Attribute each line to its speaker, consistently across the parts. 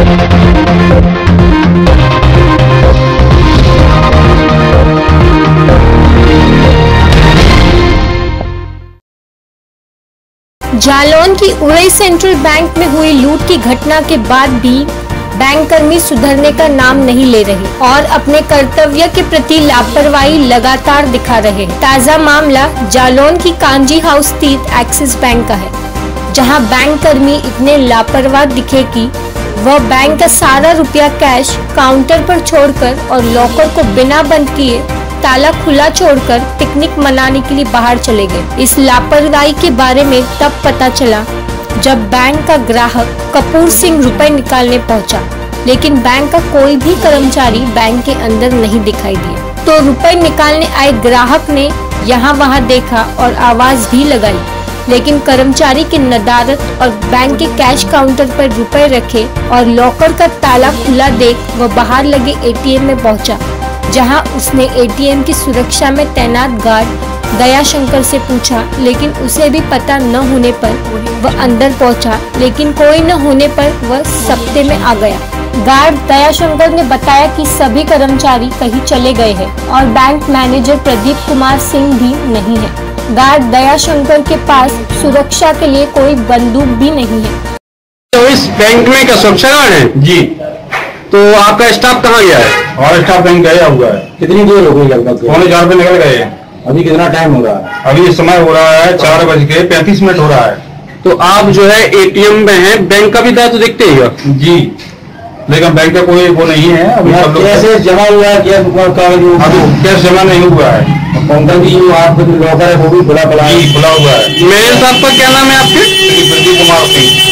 Speaker 1: जालौन की Orai central bank में हुई लूट की घटना के बाद भी बैंक कर्मी सुधरने का नाम नहीं ले रहे और अपने कर्तव्य के प्रति लापरवाही लगातार दिखा रहे। ताज़ा मामला जालौन की कांजी हाउस स्थित एक्सिस बैंक का है, जहां बैंक कर्मी इतने लापरवाह दिखे कि वह बैंक का सारा रुपया कैश काउंटर पर छोड़कर और लॉकर को बिना बंद किए ताला खुला छोड़कर पिकनिक मनाने के लिए बाहर चले गए। इस लापरवाही के बारे में तब पता चला जब बैंक का ग्राहक कपूर सिंह रुपए निकालने पहुंचा, लेकिन बैंक का कोई भी कर्मचारी बैंक के अंदर नहीं दिखाई दिया। तो रुपए निकालने आए ग्राहक ने यहाँ वहाँ देखा और आवाज भी लगाई, लेकिन कर्मचारी की नदारत और बैंक के कैश काउंटर पर रुपए रखे और लॉकर का ताला खुला देख वह बाहर लगे एटीएम में पहुंचा, जहां उसने एटीएम की सुरक्षा में तैनात गार्ड दयाशंकर से पूछा, लेकिन उसे भी पता न होने पर वह अंदर पहुंचा, लेकिन कोई न होने पर वह सप्ते में आ गया। गार्ड दयाशंकर ने बताया कि सभी कर्मचारी कहीं चले गए हैं और बैंक मैनेजर प्रदीप कुमार सिंह भी नहीं है। गार्ड दयाशंकर के पास सुरक्षा के लिए कोई बंदूक भी नहीं है।
Speaker 2: तो इस बैंक में क्या सुरक्षा गार्ड है? जी। तो आपका स्टाफ कहाँ गया है?
Speaker 3: और स्टाफ बैंक गया हुआ है।
Speaker 2: कितनी देर हो गई लगभग?
Speaker 3: 3:45 पे निकल गए।
Speaker 2: अभी कितना टाइम हो रहा है?
Speaker 3: अभी समय हो रहा है 4:35 हो रहा है।
Speaker 2: तो आप जो है एटीएम में है, बैंक का भी दायित्व देखते ही
Speaker 3: जी, लेकिन बैंक का कोई वो नहीं है। अभी सब लोग
Speaker 2: कैसे जमा हुआ है?
Speaker 3: अभी कैश जमा नहीं हुआ है।
Speaker 2: काउंटर की जो आपका जो लॉकर है वो भी खुला हुआ है।
Speaker 3: मेरे
Speaker 2: साहब का क्या नाम है आपके?
Speaker 3: प्रदीप कुमार सिंह।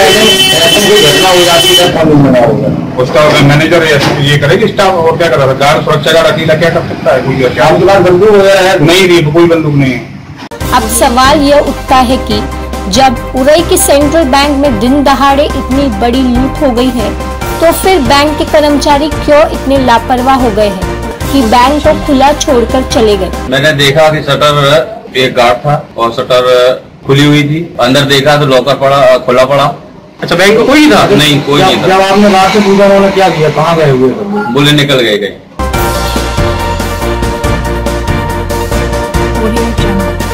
Speaker 2: ऐसे कोई घटना हो जाती है कौन जिम्मेदार होगा?
Speaker 3: उसका मैनेजर ये करेगी स्टाफ, और क्या कर रहा था? गार्ड, सुरक्षा गार्ड अकेला क्या कर सकता है? कोई
Speaker 2: आपके पास बंदूक वगैरह है?
Speaker 3: नहीं, कोई बंदूक नहीं है।
Speaker 1: अब सवाल यह उठता है कि जब उरई के सेंट्रल बैंक में दिन दहाड़े इतनी बड़ी लूट हो गई है, तो फिर बैंक के कर्मचारी क्यों इतने लापरवाह हो गए हैं कि बैंक को खुला छोड़कर चले गए?
Speaker 4: मैंने देखा कि शटर एक गार्ड था और शटर खुली हुई थी। अंदर देखा तो लॉकर खुला पड़ा।
Speaker 2: अच्छा, बैंक में कोई था?
Speaker 4: नहीं, कोई नहीं था।
Speaker 2: जब आपने बाहर से पूछा उन्होंने क्या किया? कहाँ गए हुए?
Speaker 4: बोले निकल गए।